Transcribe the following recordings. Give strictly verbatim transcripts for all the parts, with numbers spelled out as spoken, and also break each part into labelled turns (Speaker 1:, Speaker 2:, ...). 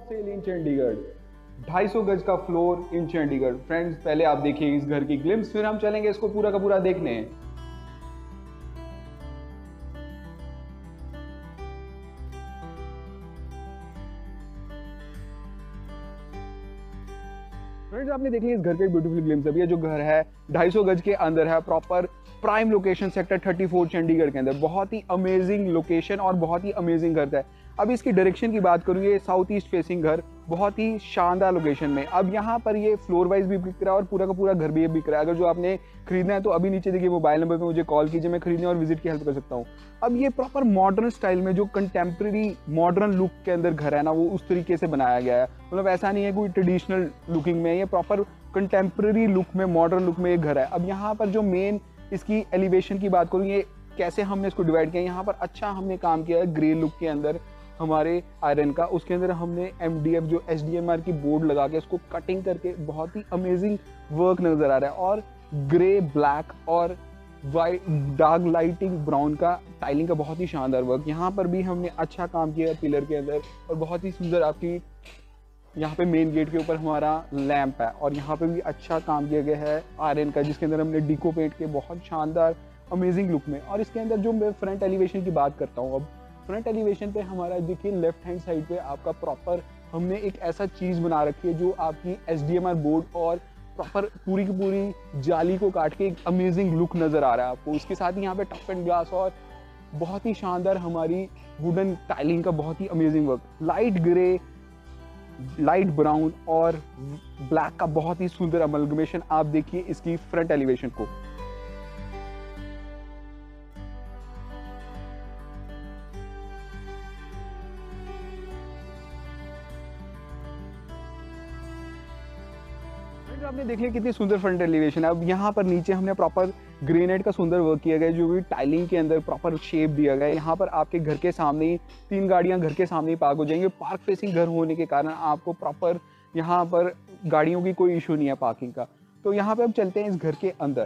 Speaker 1: Cell इन चंडीगढ़, ढाई सौ गज का फ्लोर इन चंडीगढ़। फ्रेंड्स पहले आप देखिए इस घर की ग्लिम्स, फिर हम चलेंगे इसको पूरा का पूरा देखने। फ्रेंड्स आपने देख लिया इस घर के ब्यूटीफुल ग्लिम्स। अभी ये जो घर है ढाई सौ गज के अंदर है, प्रॉपर प्राइम लोकेशन सेक्टर चौंतीस चंडीगढ़ के अंदर। बहुत ही अमेजिंग लोकेशन और बहुत ही अमेजिंग घर है। अब इसकी डायरेक्शन की बात करूँ, ये साउथ ईस्ट फेसिंग घर, बहुत ही शानदार लोकेशन में। अब यहाँ पर ये फ्लोर वाइज भी बिक रहा है और पूरा का पूरा घर भी बिक रहा है। अगर जो आपने खरीदना है तो अभी नीचे देखिए मोबाइल नंबर पे मुझे कॉल कीजिए, मैं खरीदने और विजिट की हेल्प कर सकता हूँ। अब ये प्रॉपर मॉडर्न स्टाइल में जो कंटेम्प्रेरी मॉडर्न लुक के अंदर घर है ना, वो उस तरीके से बनाया गया है। मतलब ऐसा नहीं है कोई ट्रेडिशनल लुकिंग में, ये प्रॉपर कंटेम्प्रेरी लुक में, मॉडर्न लुक में ये घर है। अब यहाँ पर जो मेन इसकी एलिवेशन की बात करूँ, ये कैसे हमने इसको डिवाइड किया, यहाँ पर अच्छा हमने काम किया है ग्रे लुक के अंदर हमारे आयरन का। उसके अंदर हमने एमडीएफ जो एचडीएमआर की बोर्ड लगा के इसको कटिंग करके बहुत ही अमेजिंग वर्क नजर आ रहा है। और ग्रे, ब्लैक और वाइट डार्क लाइटिंग ब्राउन का टाइलिंग का बहुत ही शानदार वर्क। यहाँ पर भी हमने अच्छा काम किया है पिलर के अंदर, और बहुत ही सुंदर आपकी यहाँ पे मेन गेट के ऊपर हमारा लैंप है। और यहाँ पे भी अच्छा काम किया गया है आयरन का, जिसके अंदर हमने डिको पेंट के बहुत शानदार अमेजिंग लुक में। और इसके अंदर जो मैं फ्रंट एलिवेशन की बात करता हूँ, अब फ्रंट एलिवेशन पे हमारा देखिए लेफ्ट हैंड साइड पे आपका प्रॉपर हमने एक ऐसा चीज बना रखी है जो आपकी एचडीएमआर बोर्ड और प्रॉपर पूरी की पूरी जाली को काट के एक अमेजिंग लुक नजर आ रहा है आपको। उसके साथ ही यहाँ पे टफ एंड ग्लास और बहुत ही शानदार हमारी वुडन टाइलिंग का बहुत ही amazing work. Light grey, light brown और ब्लैक का बहुत ही सुंदर अमलगमेशन। आप देखिए इसकी फ्रंट एलिवेशन को। आपने देख लिया कितनी सुंदर फ्रंट एलिवेशन है। अब यहाँ पर नीचे हमने प्रॉपर ग्रेनाइट का सुंदर वर्क किया गया, जो भी टाइलिंग के अंदर प्रॉपर शेप दिया गया है। यहाँ पर आपके घर के सामने ही तीन गाड़ियाँ घर के सामने ही पार्क हो जाएंगे। पार्क फेसिंग घर होने के कारण आपको प्रॉपर यहाँ पर गाड़ियों की कोई इशू नहीं है पार्किंग का। तो यहाँ पे अब चलते हैं इस घर के अंदर।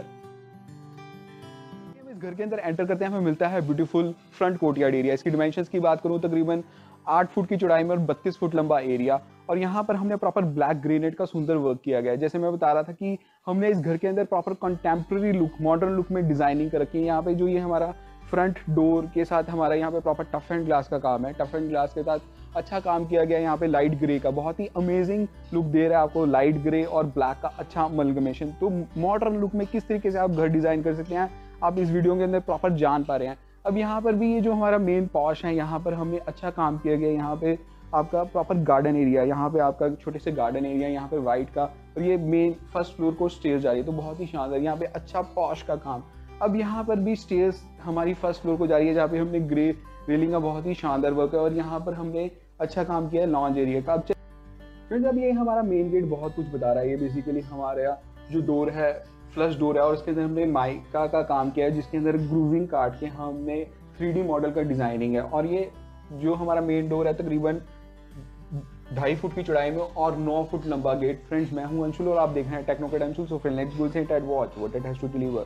Speaker 1: इस घर के अंदर एंटर करते हैं, हमें मिलता है ब्यूटीफुल फ्रंट कोर्टयार्ड एरिया। इसकी डिमेंशंस की बात करूँ, तकरीबन आठ फुट की चौड़ाई में और बत्तीस फुट लंबा एरिया। और यहाँ पर हमने प्रॉपर ब्लैक ग्रेनाइट का सुंदर वर्क किया गया है। जैसे मैं बता रहा था कि हमने इस घर के अंदर proper contemporary look, modern look में डिजाइनिंग कर रखी है। यहाँ पे जो ये हमारा फ्रंट डोर के साथ हमारा यहाँ पे प्रॉपर टफ एंड ग्लास का काम है। टफ एंड ग्लास के साथ अच्छा काम किया गया है। यहाँ पे लाइट ग्रे का बहुत ही अमेजिंग लुक दे रहा है आपको, लाइट ग्रे और ब्लैक का अच्छा अमलगमेशन। तो मॉडर्न लुक में किस तरीके से आप घर डिजाइन कर सकते हैं, आप इस वीडियो के अंदर प्रॉपर जान पा रहे हैं। अब यहाँ पर भी ये जो हमारा मेन पॉश है, यहाँ पर हमने अच्छा काम किया गया। यहाँ पे आपका प्रॉपर गार्डन एरिया, यहाँ पे आपका छोटे से गार्डन एरिया, यहाँ पे वाइट का, और ये मेन फर्स्ट फ्लोर को स्टेयर्स जा रही है, तो बहुत ही शानदार यहाँ पे अच्छा पॉश का काम। अब यहाँ पर भी स्टेयर्स हमारी फर्स्ट फ्लोर को जा रही है, जहाँ पे हमने ग्रे रेलिंग का बहुत ही शानदार वर्क है। और यहाँ पर हमने अच्छा काम किया है लॉन्ज एरिया का। अब फ्रेंड्स अब ये हमारा मेन गेट बहुत कुछ बता रहा है। ये बेसिकली हमारा जो डोर है फ्लश डोर है, और इसके अंदर हमने माइका का काम किया है, जिसके अंदर ग्रूविंग काट के हमने थ्री डी मॉडल का डिजाइनिंग है। और ये जो हमारा मेन डोर है तकरीबन ढाई फुट की चौड़ाई में और नौ फुट लंबा गेट। फ्रेंड्स मैं हूं अंशुल और आप देख रहे हैं technocrat Anshul. So friends let's go and watch what it has to deliver.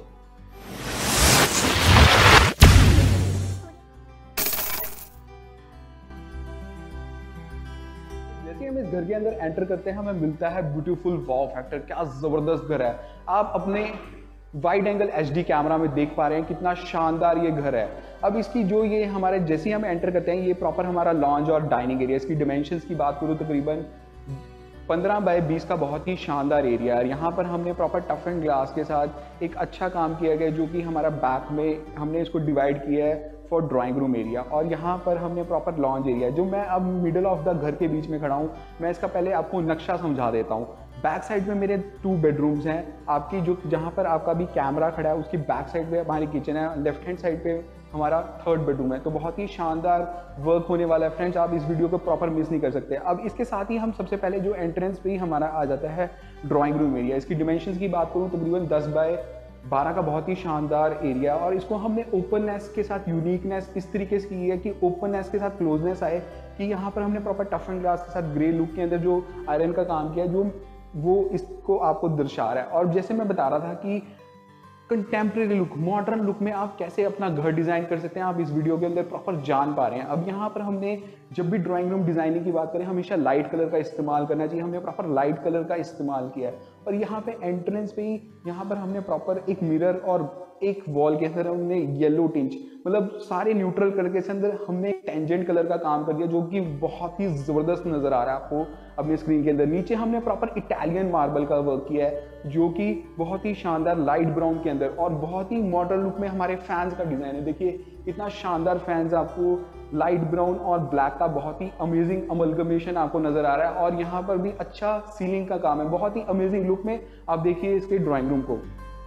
Speaker 1: जैसे हम इस घर के अंदर एंटर करते हैं, हमें मिलता है ब्यूटीफुल वाव फैक्टर। क्या जबरदस्त घर है। आप अपने वाइड एंगल एचडी कैमरा में देख पा रहे हैं कितना शानदार ये घर है। अब इसकी जो ये हमारे जैसे ही हम एंटर करते हैं, ये प्रॉपर हमारा लॉन्ज और डाइनिंग एरिया। इसकी डिमेंशंस की बात करूँ, तकरीबन पंद्रह बाय बीस का बहुत ही शानदार एरिया है। यहाँ पर हमने प्रॉपर टफ एंड ग्लास के साथ एक अच्छा काम किया गया, जो कि हमारा बैक में हमने इसको डिवाइड किया है फॉर ड्राइंग रूम एरिया। और यहाँ पर हमने प्रॉपर लॉन्ज एरिया, जो मैं अब मिडल ऑफ द घर के बीच में खड़ा हूँ। मैं इसका पहले आपको नक्शा समझा देता हूँ। बैक साइड में मेरे टू बेडरूम्स हैं। आपकी जो जहाँ पर आपका भी कैमरा खड़ा है, उसकी बैक साइड पे हमारी किचन है। लेफ्ट हैंड साइड पे हमारा थर्ड बेडरूम है। तो बहुत ही शानदार वर्क होने वाला है फ्रेंड्स, आप इस वीडियो को प्रॉपर मिस नहीं कर सकते। अब इसके साथ ही हम सबसे पहले जो एंट्रेंस पे ही हमारा आ जाता है ड्राइंग रूम एरिया। इसकी डिमेंशंस की बात करूँ, तकरीबन दस बाय बारह का बहुत ही शानदार एरिया। और इसको हमने ओपननेस के साथ यूनिकनेस इस तरीके से की है कि ओपननेस के साथ क्लोजनेस आए, कि यहाँ पर हमने प्रॉपर टफ एंड ग्लास के साथ ग्रे लुक के अंदर जो आयरन का काम किया, जो वो इसको आपको दर्शा रहा है। और जैसे मैं बता रहा था कि कंटेम्प्रेरी लुक, मॉडर्न लुक में आप कैसे अपना घर डिज़ाइन कर सकते हैं, आप इस वीडियो के अंदर प्रॉपर जान पा रहे हैं। अब यहाँ पर हमने जब भी ड्राइंग रूम डिज़ाइनिंग की बात करें, हमेशा लाइट कलर का इस्तेमाल करना चाहिए। हमने प्रॉपर लाइट कलर का इस्तेमाल किया है और यहाँ पे एंट्रेंस पे ही यहाँ पर हमने प्रॉपर एक मिरर और एक वॉल के अंदर हमने येलो टिंच, मतलब सारे न्यूट्रल कलर के अंदर हमने टेंजेंट कलर का काम कर दिया, जो कि बहुत ही ज़बरदस्त नज़र आ रहा है आपको अपने स्क्रीन के अंदर। नीचे हमने प्रॉपर इटालियन मार्बल का वर्क किया है, जो कि बहुत ही शानदार लाइट ब्राउन के अंदर और बहुत ही मॉडर्न लुक में हमारे फैंस का डिज़ाइन है। देखिए इतना शानदार फैंस आपको लाइट ब्राउन और ब्लैक का बहुत ही अमेजिंग अमलगमेशन आपको नज़र आ रहा है। और यहाँ पर भी अच्छा सीलिंग का काम है, बहुत ही अमेजिंग लुक में आप देखिए इसके ड्राइंग रूम को।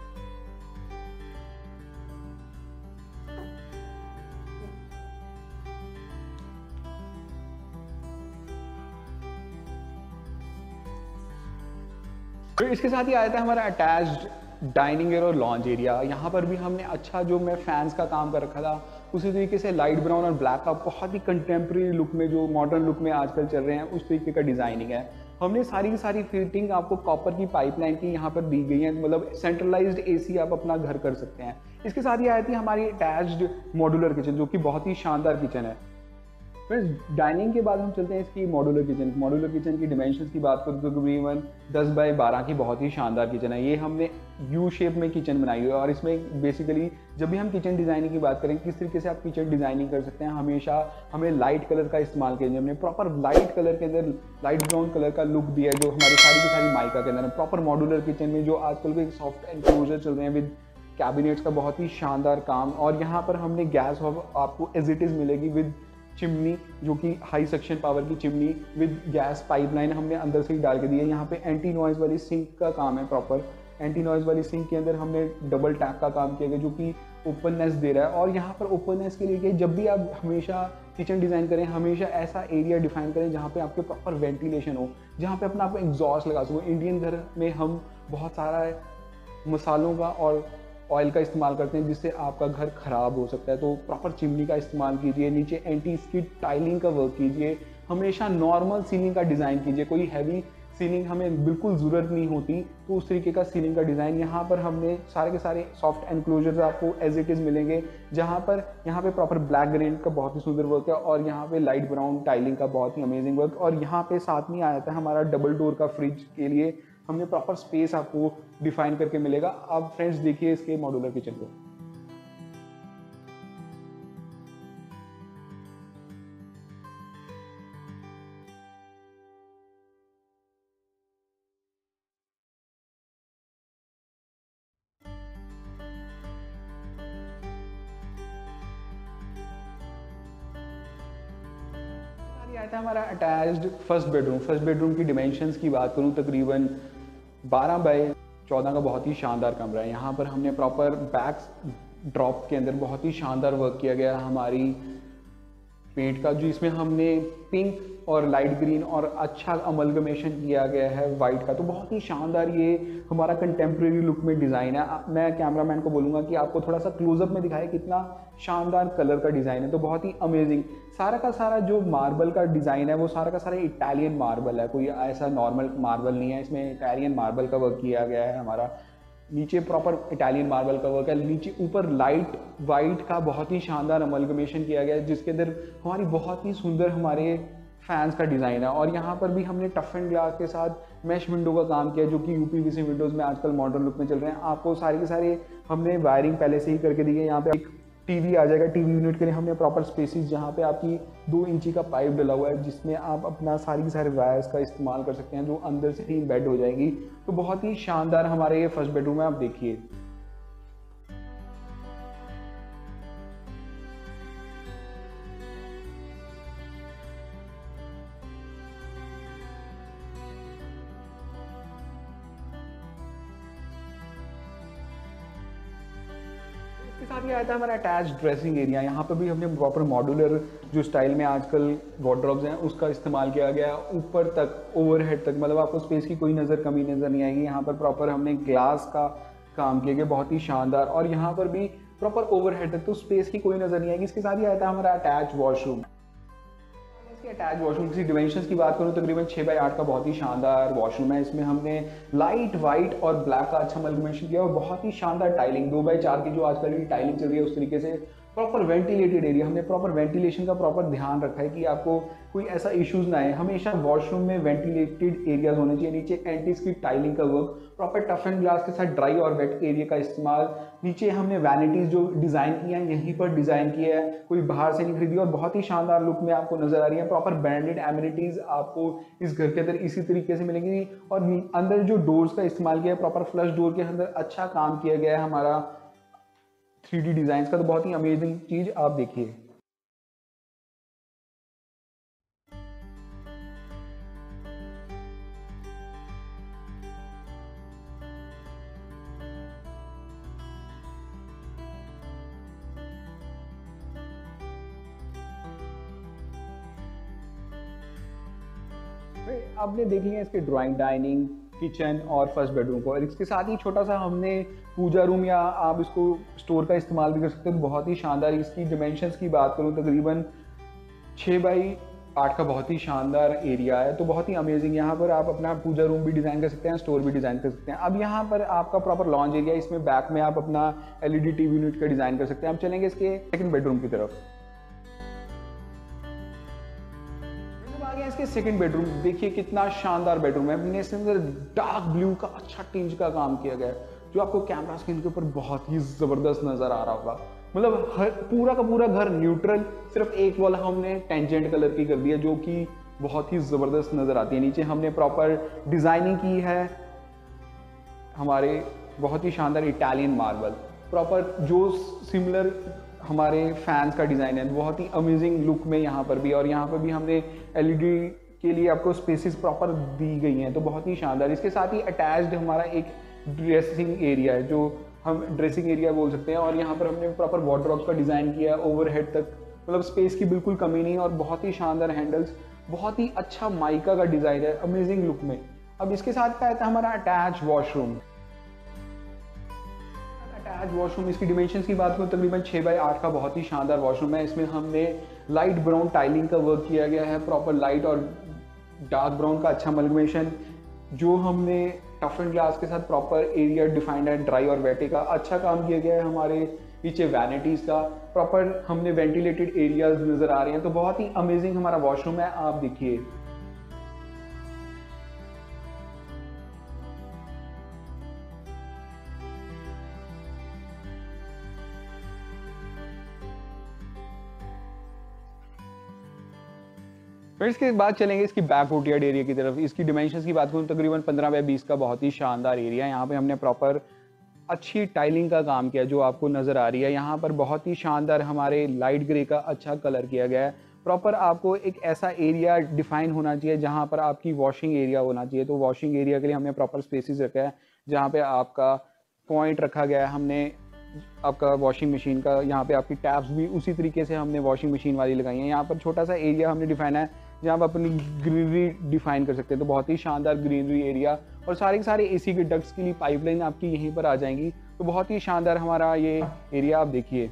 Speaker 1: फिर इसके साथ ही आया था हमारा अटैच्ड डाइनिंग एरिया और लॉन्ज एरिया। यहाँ पर भी हमने अच्छा जो मैं फैंस का काम कर रखा था, उसी तरीके से लाइट ब्राउन और ब्लैक का बहुत ही कंटेम्प्रेरी लुक में, जो मॉडर्न लुक में आजकल चल रहे हैं, उस तरीके का डिज़ाइनिंग है। हमने सारी की सारी फिटिंग आपको कॉपर की पाइपलाइन की यहाँ पर दी गई है, मतलब सेंट्रलाइज्ड एसी आप अपना घर कर सकते हैं। इसके साथ ही आई थी हमारी अटैच्ड मॉड्यूलर किचन, जो कि बहुत ही शानदार किचन है। फ्रेंड्स डाइनिंग के बाद हम चलते हैं इसकी मॉड्यूलर किचन। मॉड्यूलर किचन की डिमेंशंस की बात करूँ तो तकरीबन दस बाय बारह की बहुत ही शानदार किचन है। ये हमने यू शेप में किचन बनाई हुई है और इसमें बेसिकली जब भी हम किचन डिज़ाइनिंग की बात करें, किस तरीके से आप किचन डिज़ाइनिंग कर सकते हैं, हमेशा हमें लाइट कलर का इस्तेमाल किया। हमने प्रॉपर लाइट कलर के अंदर लाइट ब्राउन कलर का लुक दिया है, जो हमारी सारी की सारी माइका के अंदर प्रॉपर मॉड्यूलर किचन में, जो आजकल के सॉफ्ट एनक्लोजर चल रहे हैं विद कैबिनेट्स का बहुत ही शानदार काम। और यहाँ पर हमने गैस आपको एज इट इज़ मिलेगी विद चिमनी, जो कि हाई सक्शन पावर की चिमनी विद गैस पाइपलाइन हमने अंदर से ही डाल के दी है। यहाँ पे एंटी नॉइज़ वाली सिंक का काम है, प्रॉपर एंटी नॉइज़ वाली सिंक के अंदर हमने डबल टैप का काम किया गया, जो कि ओपननेस दे रहा है। और यहाँ पर ओपननेस के लिए कि जब भी आप हमेशा किचन डिज़ाइन करें, हमेशा ऐसा एरिया डिफाइन करें जहाँ पे आपके प्रॉपर वेंटिलेशन हो, जहाँ पे अपना आप एग्जॉस्ट लगा सको। इंडियन घर में हम बहुत सारा मसालों का और ऑयल का इस्तेमाल करते हैं, जिससे आपका घर ख़राब हो सकता है, तो प्रॉपर चिमनी का इस्तेमाल कीजिए। नीचे एंटी स्किड टाइलिंग का वर्क कीजिए। हमेशा नॉर्मल सीलिंग का डिज़ाइन कीजिए, कोई हैवी सीलिंग हमें बिल्कुल ज़रूरत नहीं होती, तो उस तरीके का सीलिंग का डिज़ाइन। यहाँ पर हमने सारे के सारे सॉफ्ट एनक्लोजर्स आपको एज इट इज़ मिलेंगे, जहाँ पर यहाँ पे प्रॉपर ब्लैक ग्रेनाइट का बहुत ही सुंदर वर्क है और यहाँ पे लाइट ब्राउन टाइलिंग का बहुत ही अमेजिंग वर्क। और यहाँ पे साथ में आया था हमारा डबल डोर का फ्रिज के लिए हमने प्रॉपर स्पेस आपको डिफाइन करके मिलेगा। अब फ्रेंड्स देखिए इसके मॉड्यूलर किचन को। आया था हमारा attached first bedroom. First bedroom की डिमेंशंस की बात करूं, तकरीबन बारह बाय चौदह का बहुत ही शानदार कमरा है। यहाँ पर हमने प्रॉपर बैक ड्रॉप के अंदर बहुत ही शानदार वर्क किया गया हमारी पेंट का, जो इसमें हमने पिंक और लाइट ग्रीन और अच्छा अमलगमेशन किया गया है वाइट का, तो बहुत ही शानदार ये हमारा कंटेम्प्रेरी लुक में डिज़ाइन है। मैं कैमरामैन को बोलूँगा कि आपको थोड़ा सा क्लोजअप में दिखाए कितना शानदार कलर का डिज़ाइन है, तो बहुत ही अमेजिंग। सारा का सारा जो मार्बल का डिज़ाइन है वो सारा का सारा इटालियन मार्बल है, कोई ऐसा नॉर्मल मार्बल नहीं है, इसमें इटालियन मार्बल का वर्क किया गया है। हमारा नीचे प्रॉपर इटालियन मार्बल का वर्क है, नीचे ऊपर लाइट वाइट का बहुत ही शानदार अमलगमेशन किया गया है, जिसके अंदर हमारी बहुत ही सुंदर हमारे फैंस का डिज़ाइन है। और यहाँ पर भी हमने टफ एंड ग्लास के साथ मैश विंडो का काम किया, जो कि यूपीवीसी विंडोज़ में आजकल मॉडर्न लुक में चल रहे हैं। आपको सारे के सारे हमने वायरिंग पहले से ही करके दी है। यहाँ पे एक टीवी आ जाएगा, टीवी यूनिट के लिए हमने प्रॉपर स्पेसिस, जहाँ पे आपकी दो इंची का पाइप डला हुआ है, जिसमें आप अपना सारी के सारे वायर्स का इस्तेमाल कर सकते हैं, जो अंदर से ही बेड हो जाएगी। तो बहुत ही शानदार हमारे ये फर्स्ट बेडरूम है, आप देखिए। इसके साथ ही आया था हमारा अटैच ड्रेसिंग एरिया। यहाँ पर भी हमने प्रॉपर मॉड्यूलर जो स्टाइल में आजकल वार्डरोब्स हैं उसका इस्तेमाल किया गया, ऊपर तक ओवरहेड तक, मतलब आपको स्पेस की कोई नज़र कमी नज़र नहीं आएगी। यहाँ पर प्रॉपर हमने ग्लास का काम किया गया, बहुत ही शानदार, और यहाँ पर भी प्रॉपर ओवरहेड तक, तो स्पेस की कोई नज़र नहीं आएगी। इसके साथ ही आया था हमारा अटैच वॉशरूम। इसके अटैच वॉशरूम की डिमेंशंस की बात करूँ, तकरीबन छः बाई आठ का बहुत ही शानदार वॉशरूम है। इसमें हमने लाइट वाइट और ब्लैक का अच्छा अमलगमेशन किया और बहुत ही शानदार टाइलिंग, दो बाई चार की जो आजकल की टाइलिंग चल रही है उस तरीके से प्रॉपर वेंटिलेटेड एरिया, हमने प्रॉपर वेंटिलेशन का प्रॉपर ध्यान रखा है कि आपको कोई ऐसा इश्यूज ना है। हमेशा वॉशरूम में वेंटिलेटेड एरियाज होने चाहिए। नीचे एंटीज की टाइलिंग का work, proper tough and glass के साथ ड्राई और वेट एरिया का इस्तेमाल। नीचे हमने वैनिटीज जो डिज़ाइन किया है यहीं पर डिज़ाइन किया है, कोई बाहर से नहीं खरीदी और बहुत ही शानदार लुक में आपको नजर आ रही है। प्रॉपर ब्रांडेड एमिनिटीज आपको इस घर के अंदर इसी तरीके से मिलेंगी और अंदर जो डोर्स का इस्तेमाल किया है, प्रॉपर फ्लश डोर के अंदर अच्छा काम किया गया है हमारा थ्री डी डिज़ाइन का। तो बहुत ही अमेजिंग चीज़ आप देखिए। आपने देख लिया इसके ड्राइंग, डाइनिंग, किचन और फर्स्ट बेडरूम को, और इसके साथ ही छोटा सा हमने पूजा रूम या आप इसको स्टोर का इस्तेमाल भी कर सकते हो। बहुत ही शानदार इसकी डिमेंशंस की बात करूँ, तकरीबन छः बाई आठ का बहुत ही शानदार एरिया है। तो बहुत ही अमेजिंग, यहाँ पर आप अपना पूजा रूम भी डिज़ाइन कर सकते हैं, स्टोर भी डिज़ाइन कर सकते हैं। अब यहाँ पर आपका प्रॉपर लॉन्च एरिया, इसमें बैक में आप अपना एलईडी टीवी यूनिट का डिज़ाइन कर सकते हैं। अब चलेंगे इसके सेकंड बेडरूम की तरफ। इसके सेकंड बेडरूम देखिए कितना शानदार बेडरूम है। हमने इसके अंदर डार्क ब्लू का अच्छा टिंज का काम किया गया है जो आपको कैमरा स्क्रीन के ऊपर बहुत ही जबरदस्त नजर आ रहा होगा। मतलब हर पूरा का पूरा घर न्यूट्रल, सिर्फ एक वॉल हमने टेंजेंट कलर की कर दिया जो कि बहुत ही जबरदस्त नजर आती है। नीचे हमने प्रॉपर डिजाइनिंग की है, हमारे बहुत ही शानदार इटालियन मार्बल, प्रॉपर जो सिमिलर हमारे फैंस का डिज़ाइन है, बहुत ही अमेजिंग लुक में यहाँ पर भी। और यहाँ पर भी हमने एलईडी के लिए आपको स्पेसेस प्रॉपर दी गई हैं, तो बहुत ही शानदार। इसके साथ ही अटैच्ड हमारा एक ड्रेसिंग एरिया है जो हम ड्रेसिंग एरिया बोल सकते हैं, और यहाँ पर हमने प्रॉपर वार्डरोब्स का डिज़ाइन किया है ओवरहेड तक, मतलब स्पेस की बिल्कुल कमी नहीं। और बहुत ही शानदार हैंडल्स, बहुत ही अच्छा माइका का डिज़ाइन है अमेजिंग लुक में। अब इसके साथ क्या आता है हमारा अटैच वॉशरूम। अटैच वॉशरूम, इसकी डिमेंशंस की बात करूँ, तकरीबन छः बाई आठ का बहुत ही शानदार वॉशरूम है। इसमें हमने लाइट ब्राउन टाइलिंग का वर्क किया गया है, प्रॉपर लाइट और डार्क ब्राउन का अच्छा अमलगमेशन, जो हमने टफ एंड ग्लास के साथ प्रॉपर एरिया डिफाइंड है, ड्राई और वेटे का अच्छा काम किया गया है। हमारे नीचे वैनिटीज़ का प्रॉपर हमने वेंटिलेटेड एरियाज नज़र आ रहे हैं। तो बहुत ही अमेजिंग हमारा वॉशरूम है, आप देखिए। फिर इसके बाद चलेंगे इसकी बैक कोर्टयार्ड एरिया की तरफ। इसकी डिमेंशंस की बात करूँ, तकरीबन पंद्रह बाई बीस का बहुत ही शानदार एरिया है। यहाँ पे हमने प्रॉपर अच्छी टाइलिंग का काम किया जो आपको नज़र आ रही है। यहाँ पर बहुत ही शानदार हमारे लाइट ग्रे का अच्छा कलर किया गया है। प्रॉपर आपको एक ऐसा एरिया डिफाइन होना चाहिए जहाँ पर आपकी वॉशिंग एरिया होना चाहिए। तो वॉशिंग एरिया के लिए हमने प्रॉपर स्पेसिस रखा है, जहाँ पे आपका पॉइंट रखा गया है। हमने आपका वॉशिंग मशीन का, यहाँ पे आपकी टैप्स भी उसी तरीके से हमने वॉशिंग मशीन वाली लगाई हैं। यहाँ पर छोटा सा एरिया हमने डिफाइन है जहाँ पर अपनी ग्रीनरी डिफाइन कर सकते हैं। तो बहुत ही शानदार ग्रीनरी एरिया, और सारे के सारे एसी के डक्ट्स के लिए पाइपलाइन आपकी यहीं पर आ जाएंगी। तो बहुत ही शानदार हमारा ये एरिया आप देखिए।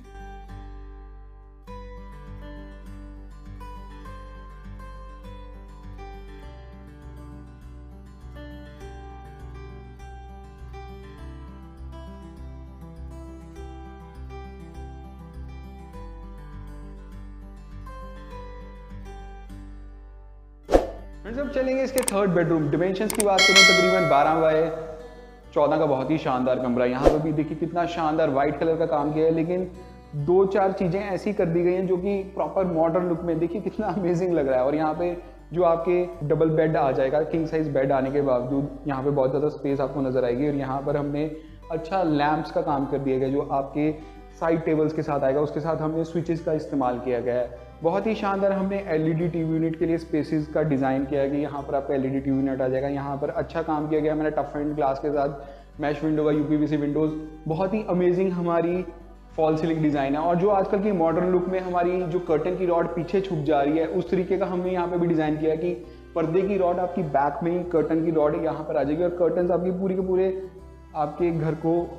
Speaker 1: अब चलेंगे इसके थर्ड बेडरूम। डिमेंशंस की बात करूँ, तकरीबन बारह बाय चौदह का बहुत ही शानदार कमरा। यहाँ पर भी देखिए कितना शानदार वाइट कलर का काम किया है, लेकिन दो चार चीज़ें ऐसी कर दी गई हैं जो कि प्रॉपर मॉडर्न लुक में देखिए कितना अमेजिंग लग रहा है। और यहाँ पे जो आपके डबल बेड आ जाएगा, किंग साइज बेड आने के बावजूद यहाँ पे बहुत ज़्यादा स्पेस आपको नजर आएगी। और यहाँ पर हमने अच्छा लैंप्स का काम कर दिया गया जो आपके साइड टेबल्स के साथ आएगा, उसके साथ हमने स्विचेस का इस्तेमाल किया गया है। बहुत ही शानदार हमने एलईडी टीवी यूनिट के लिए स्पेसेस का डिज़ाइन किया गया। यहाँ पर आपका एलईडी टीवी यूनिट आ जाएगा। यहाँ पर अच्छा काम किया गया मैंने टफ एंड ग्लास के साथ, मैश विंडो का यूपीवीसी विंडोज़, बहुत ही अमेजिंग हमारी फॉल सीलिंग डिज़ाइन है। और जो आजकल की मॉडर्न लुक में हमारी जो कर्टन की रॉड पीछे छुप जा रही है, उस तरीके का हमने यहाँ पे भी डिज़ाइन किया कि पर्दे की रॉड आपकी बैक में ही कर्टन की रॉड यहाँ पर आ जाएगी, और कर्टन आपकी पूरी के पूरे आपके घर को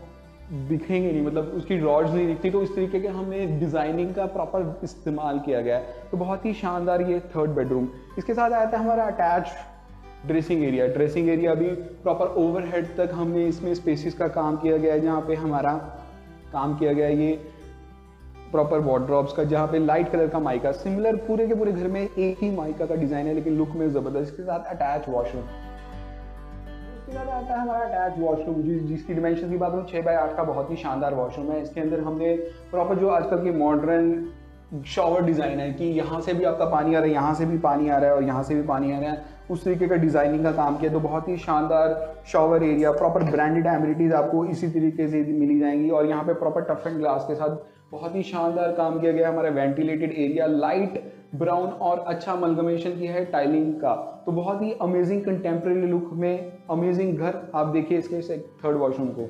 Speaker 1: दिखेंगे नहीं, मतलब उसकी रॉड्स नहीं दिखती, तो इस तरीके के हमने डिज़ाइनिंग का प्रॉपर इस्तेमाल किया गया है। तो बहुत ही शानदार ये थर्ड बेडरूम। इसके साथ आता है हमारा attach dressing area. Dressing area भी प्रॉपर ओवरहेड तक हमने इसमें स्पेसिस का काम किया गया है, जहाँ पे हमारा काम किया गया है ये प्रॉपर वार्डरोब्स का, जहाँ पे लाइट कलर का माइका, सिमिलर पूरे के पूरे घर में एक ही माइका का डिज़ाइन है लेकिन लुक में ज़बरदस्त। इसके साथ अटैच वॉशरूम। इसके साथ आता है हमारा अटैच वॉशरूम, जिसकी डिमेंशन की बात करूँ छः बाई आठ का बहुत ही शानदार वॉशरूम है। इसके अंदर हमने प्रॉपर जो आजकल के मॉडर्न शॉवर डिज़ाइन है कि यहाँ से भी आपका पानी आ रहा है, यहाँ से भी पानी आ रहा है और यहाँ से भी पानी आ रहा है, उस तरीके का डिज़ाइनिंग का काम किया। तो बहुत ही शानदार shower area, proper branded amenities आपको इसी तरीके से मिली जाएंगी। और यहाँ पे प्रॉपर टफ एंड ग्लास के साथ बहुत ही शानदार काम किया गया। हमारा वेंटिलेटेड एरिया लाइट ब्राउन और अच्छा अमलगमेशन किया है टाइलिंग का। तो बहुत ही अमेजिंग कंटेम्प्रेरी लुक में अमेजिंग घर। आप देखिए इसके थर्ड वॉशरूम को।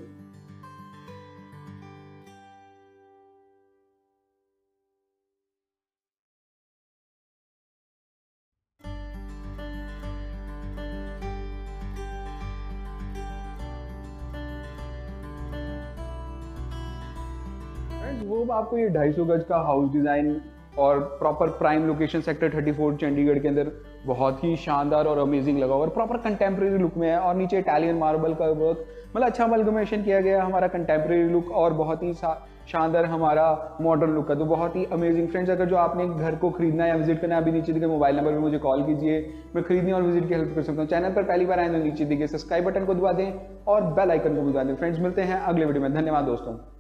Speaker 1: फ्रेंड्स वो आपको ये ढाई सौ गज का हाउस डिज़ाइन और proper prime location sector thirty four Chandigarh के अंदर बहुत ही शानदार और अमेजिंग लगा और प्रॉपर कंटेम्प्रेरी लुक में है। और नीचे इटालियन मार्बल का वर्क, मतलब अच्छा अमलगमेशन किया गया हमारा कंटेम्प्रेरी लुक और बहुत ही शानदार हमारा मॉडर्न लुक का। तो बहुत ही अमेजिंग। फ्रेंड्स अगर जो आपने घर को खरीदना या विजिट करना है, अभी नीचे दिखे मोबाइल नंबर पर मुझे कॉल कीजिए, मैं खरीदने और विजिट की हेल्प कर सकता हूँ। चैनल पर पहली बार आए तो नीचे दिखे सब्सक्राइब बटन को दबा दें और बेल आइकन को भी दबा दें। फ्रेंड्स मिलते हैं अगले वीडियो में। धन्यवाद दोस्तों।